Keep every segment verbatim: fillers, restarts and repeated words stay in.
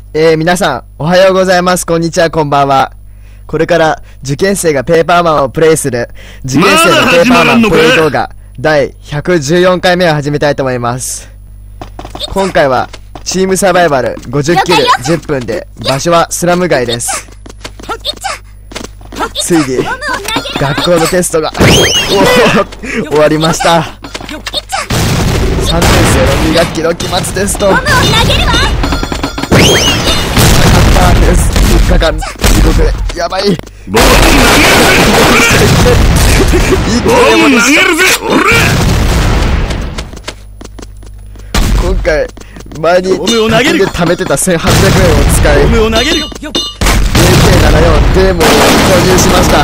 えー、皆さん、おはようございます。こんにちは、こんばんは。これから受験生がペーパーマンをプレイする受験生のペーパーマンプレイ動画だいひゃくじゅうよんかいめを始めたいと思います。今回はチームサバイバルごじゅっキルじゅっぷんで、場所はスラム街です。ついに学校のテストが終わりました。さんねん生のに学期の期末テスト、なかったです。みっかかん地獄でやばい。ボール投げるぜ、俺。今回前にで貯めてたせんはっぴゃくえんを使い エーケーななじゅうよん デーモンを購入しました。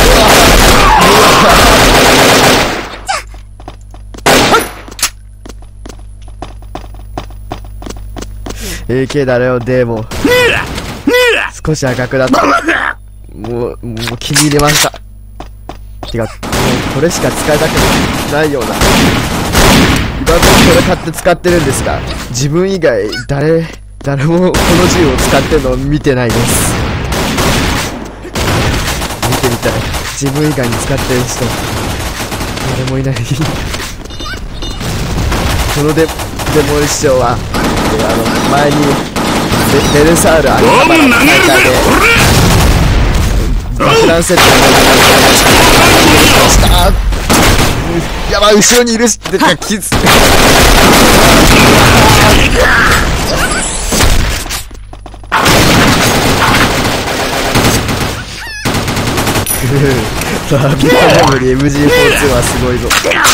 エーケーななじゅうよん デーモン少し赤くなった。もう、もう気に入れました。てか、もうこれしか使いたくないような。今までこれ買って使ってるんですが、自分以外誰、誰もこの銃を使ってるのを見てないです。見てみたい。自分以外に使ってる人、誰もいない。このデ、デモリ師匠は、あの、前に、ベルサール秋葉原の大会で爆弾セットをした。やばい、後ろにいるしってかキズさあ、ビットメモリー エムジーフォーツー はすごいぞ。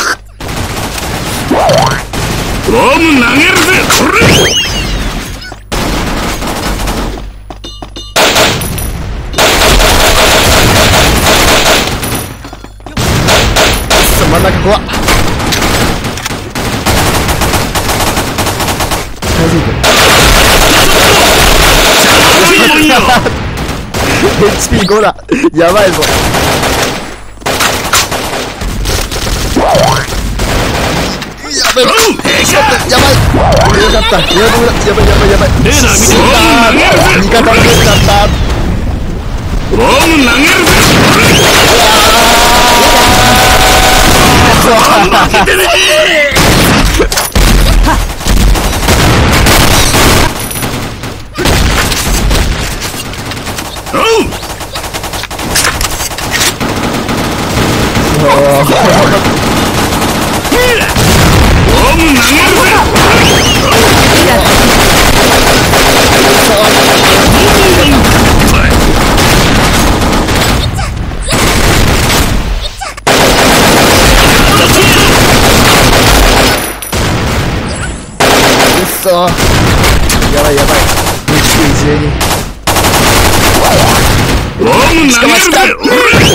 ボム投げるぜ、これ。真ん中怖っ。近づいてる。エイチピーご だ。やばいぞ。やばい。やばい。よかった。やばいやばいやばいやばい。死んだ。味方のレースだった。ボム投げるぜ。負けてねー。やばいやばい。にじゅうに。捕まった。うわ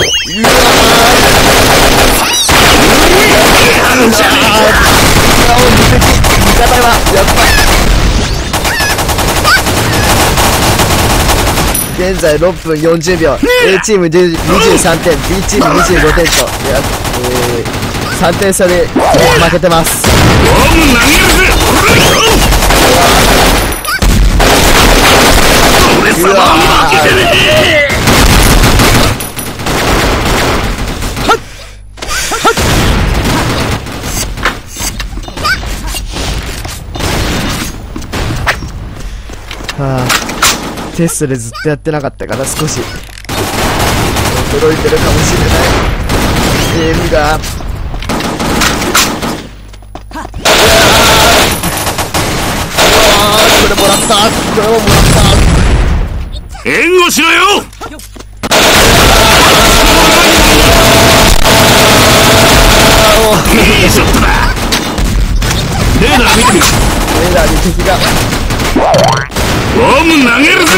現在ろっぷんよんじゅうびょう。A チームにじゅうさんてん、B チームにじゅうごてんと、えー、さんてん差で負けてます。うわー、はあ、テストでずっとやってなかったから少し驚いてるかもしれない。ゲームがこれもらった。これももらった。援護しろよ。いいショットだ。レーダー見てみろ。レーダーに敵が。ボム投げるぜ。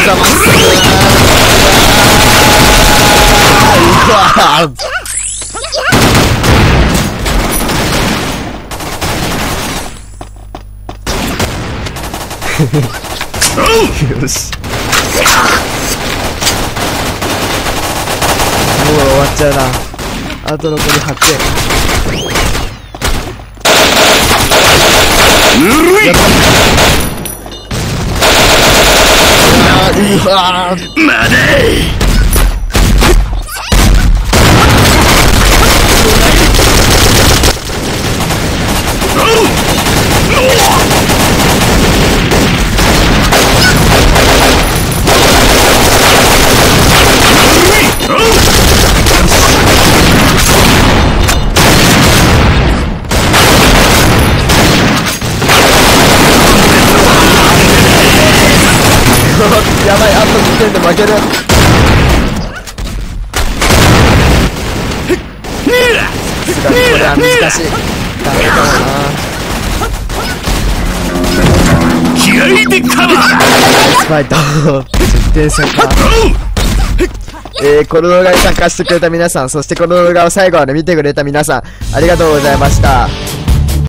よし。もう終わっちゃうな。あと残りはってん。ぬるい。 うわー、 まだやばい、あとにてんで負ける。さすがにこれは難しい。ダメかもな。 気合でカバー。 スパイトじゅってん差か。えー、この動画に参加してくれた皆さん、そしてこの動画を最後まで見てくれた皆さん、ありがとうございました。